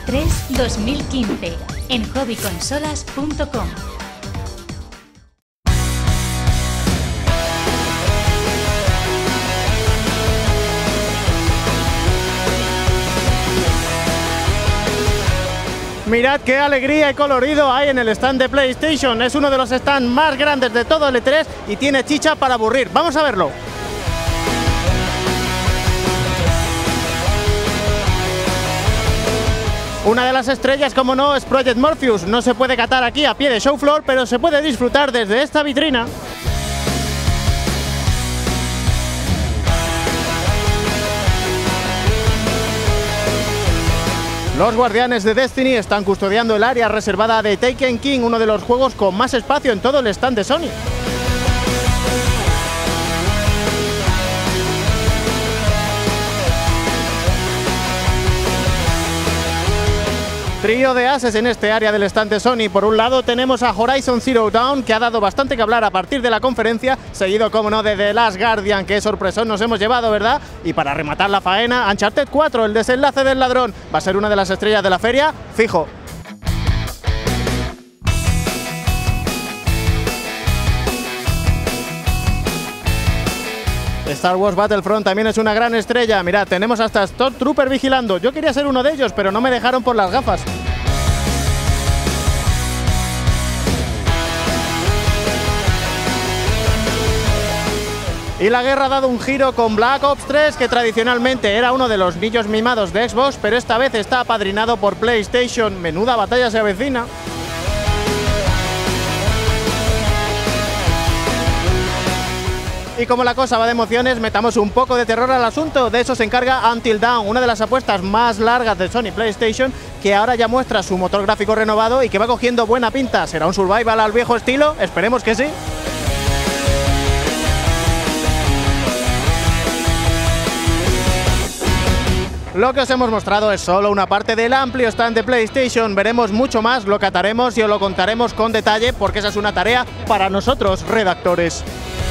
E3 2015 en hobbyconsolas.com. Mirad qué alegría y colorido hay en el stand de PlayStation. Es uno de los stands más grandes de todo el E3 y tiene chicha para aburrir. Vamos a verlo. Una de las estrellas, como no, es Project Morpheus. No se puede catar aquí a pie de show floor, pero se puede disfrutar desde esta vitrina. Los guardianes de Destiny están custodiando el área reservada de Taken King, uno de los juegos con más espacio en todo el stand de Sony. Trío de ases en este área del stand de Sony. Por un lado tenemos a Horizon Zero Dawn, que ha dado bastante que hablar a partir de la conferencia, seguido, como no, de The Last Guardian, que sorpresón nos hemos llevado, ¿verdad? Y para rematar la faena, Uncharted 4, el desenlace del ladrón, va a ser una de las estrellas de la feria, fijo. Star Wars Battlefront también es una gran estrella. Mirad, tenemos hasta Stormtrooper vigilando. Yo quería ser uno de ellos, pero no me dejaron por las gafas. Y la guerra ha dado un giro con Black Ops 3, que tradicionalmente era uno de los niños mimados de Xbox, pero esta vez está apadrinado por PlayStation. Menuda batalla se avecina. Y como la cosa va de emociones, metamos un poco de terror al asunto. De eso se encarga Until Dawn, una de las apuestas más largas de Sony PlayStation, que ahora ya muestra su motor gráfico renovado y que va cogiendo buena pinta. ¿Será un survival al viejo estilo? Esperemos que sí. Lo que os hemos mostrado es solo una parte del amplio stand de PlayStation. Veremos mucho más, lo cataremos y os lo contaremos con detalle, porque esa es una tarea para nosotros, redactores.